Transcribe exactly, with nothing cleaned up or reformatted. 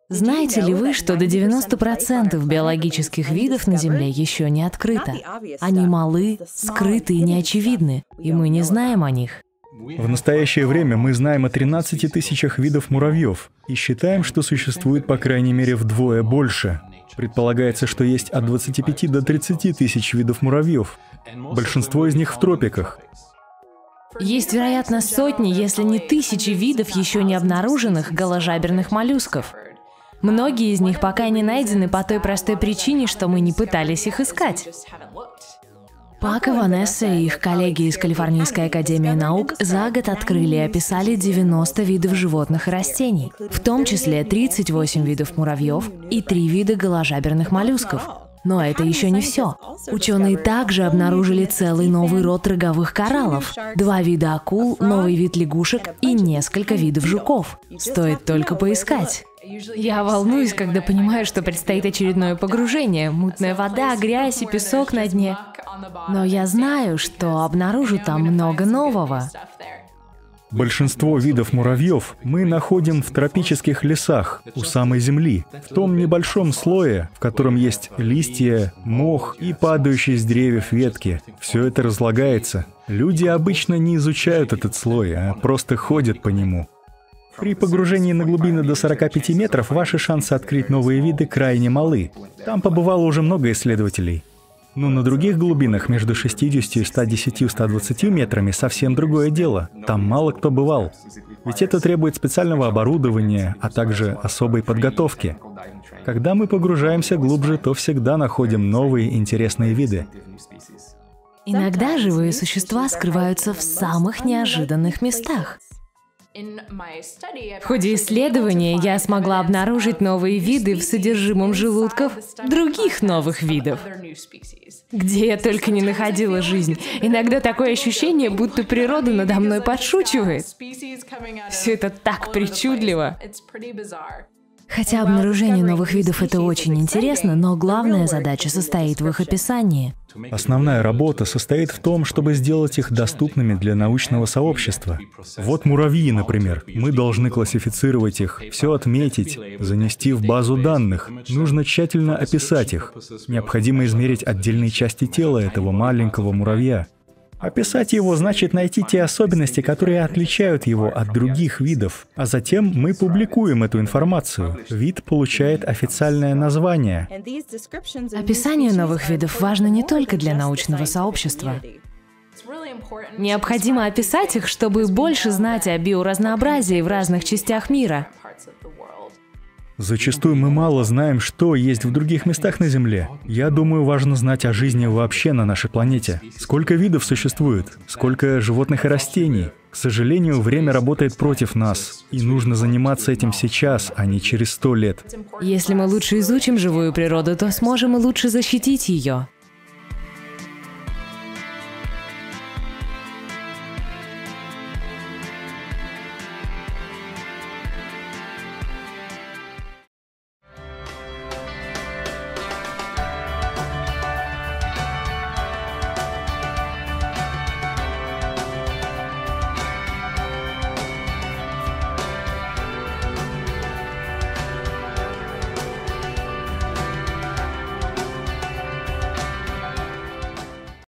Знаете ли вы, что до девяноста процентов биологических видов на Земле еще не открыто? Они малы, скрыты и неочевидны, и мы не знаем о них. В настоящее время мы знаем о тринадцати тысячах видов муравьев и считаем, что существует по крайней мере вдвое больше. Предполагается, что есть от двадцати пяти до тридцати тысяч видов муравьев. Большинство из них в тропиках. Есть, вероятно, сотни, если не тысячи видов еще не обнаруженных голожаберных моллюсков. Многие из них пока не найдены по той простой причине, что мы не пытались их искать. Пак и Ванесса и их коллеги из Калифорнийской академии наук за год открыли и описали девяносто видов животных и растений, в том числе тридцать восемь видов муравьев и три вида голожаберных моллюсков. Но это еще не все. Ученые также обнаружили целый новый род роговых кораллов, два вида акул, новый вид лягушек и несколько видов жуков. Стоит только поискать. Я волнуюсь, когда понимаю, что предстоит очередное погружение, мутная вода, грязь и песок на дне. Но я знаю, что обнаружу там много нового. Большинство видов муравьев мы находим в тропических лесах, у самой земли, в том небольшом слое, в котором есть листья, мох и падающие с деревьев ветки. Все это разлагается. Люди обычно не изучают этот слой, а просто ходят по нему. При погружении на глубины до сорока пяти метров ваши шансы открыть новые виды крайне малы. Там побывало уже много исследователей. Но на других глубинах между шестьюдесятью и ста десятью — ста двадцатью метрами совсем другое дело. Там мало кто бывал. Ведь это требует специального оборудования, а также особой подготовки. Когда мы погружаемся глубже, то всегда находим новые интересные виды. Иногда живые существа скрываются в самых неожиданных местах. В ходе исследования я смогла обнаружить новые виды в содержимом желудков других новых видов. Где я только не находила жизнь. Иногда такое ощущение, будто природа надо мной подшучивает. Все это так причудливо. Хотя обнаружение новых видов — это очень интересно, но главная задача состоит в их описании. Основная работа состоит в том, чтобы сделать их доступными для научного сообщества. Вот муравьи, например. Мы должны классифицировать их, все отметить, занести в базу данных. Нужно тщательно описать их. Необходимо измерить отдельные части тела этого маленького муравья. Описать его значит найти те особенности, которые отличают его от других видов. А затем мы публикуем эту информацию. Вид получает официальное название. Описание новых видов важно не только для научного сообщества. Необходимо описать их, чтобы больше знать о биоразнообразии в разных частях мира. Зачастую мы мало знаем, что есть в других местах на Земле. Я думаю, важно знать о жизни вообще на нашей планете. Сколько видов существует, сколько животных и растений. К сожалению, время работает против нас, и нужно заниматься этим сейчас, а не через сто лет. Если мы лучше изучим живую природу, то сможем и лучше защитить ее.